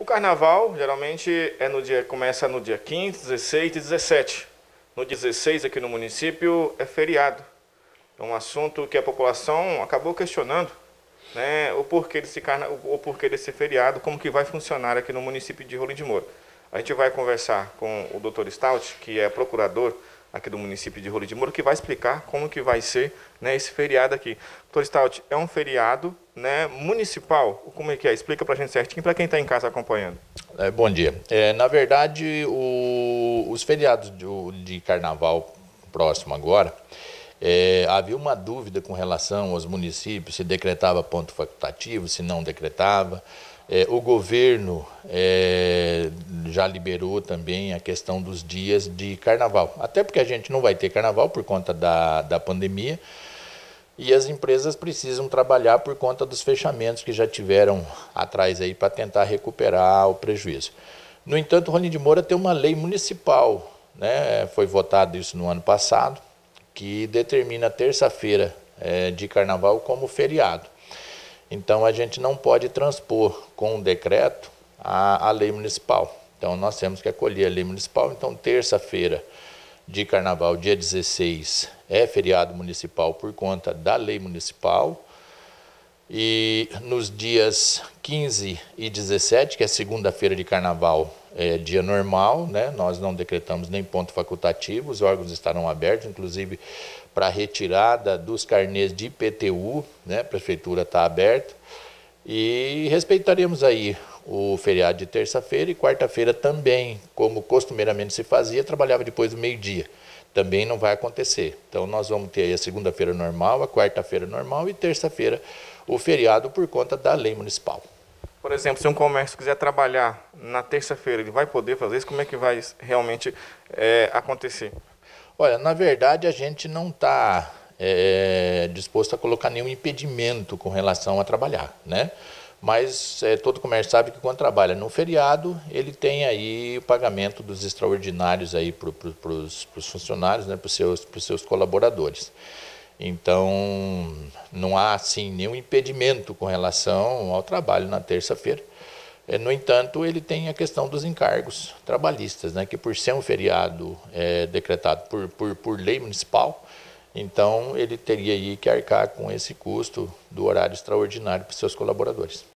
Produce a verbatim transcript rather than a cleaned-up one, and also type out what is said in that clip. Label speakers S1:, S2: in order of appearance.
S1: O carnaval geralmente é no dia, começa no dia quinze, dezesseis e dezessete. No dezesseis aqui no município é feriado. É um assunto que a população acabou questionando, né, o porquê desse carna... o porquê desse feriado, como que vai funcionar aqui no município de Rolim de Moura. A gente vai conversar com o doutor Stout, que é procurador aqui do município de Rolim de Moura, que vai explicar como que vai ser, né, esse feriado aqui. doutor Stout, é um feriado, né, municipal? Como é que é? Explica pra gente certinho, para quem está em casa acompanhando.
S2: É, bom dia. É, na verdade, o, os feriados de, de carnaval próximo agora, é, havia uma dúvida com relação aos municípios, se decretava ponto facultativo, se não decretava. É, o governo é, já liberou também a questão dos dias de carnaval, até porque a gente não vai ter carnaval por conta da, da pandemia, e as empresas precisam trabalhar por conta dos fechamentos que já tiveram atrás aí para tentar recuperar o prejuízo. No entanto, Rolim de Moura tem uma lei municipal, né? Foi votado isso no ano passado, que determina a terça-feira é, de carnaval como feriado. Então a gente não pode transpor com um decreto a, a lei municipal. Então nós temos que acolher a lei municipal. Então terça-feira de carnaval, dia dezesseis, é feriado municipal por conta da lei municipal. E nos dias quinze e dezessete, que é segunda-feira de carnaval, é dia normal, né? Nós não decretamos nem ponto facultativo, os órgãos estarão abertos, inclusive para retirada dos carnês de I P T U, né? A prefeitura está aberta. E respeitaremos aí o feriado de terça-feira e quarta-feira também, como costumeiramente se fazia, trabalhava depois do meio-dia. Também não vai acontecer. Então nós vamos ter aí a segunda-feira normal, a quarta-feira normal e terça-feira o feriado por conta da lei municipal.
S1: Por exemplo, se um comércio quiser trabalhar na terça-feira, ele vai poder fazer isso? Como é que vai realmente é, acontecer?
S2: Olha, na verdade a gente não está é, disposto a colocar nenhum impedimento com relação a trabalhar, né? Mas é, todo comércio sabe que quando trabalha no feriado, ele tem aí o pagamento dos extraordinários aí para pro, os funcionários, né, para os seus, pros seus colaboradores. Então, não há assim nenhum impedimento com relação ao trabalho na terça-feira. É, no entanto, ele tem a questão dos encargos trabalhistas, né, que por ser um feriado é, decretado por, por, por lei municipal, então ele teria aí que arcar com esse custo do horário extraordinário para os seus colaboradores.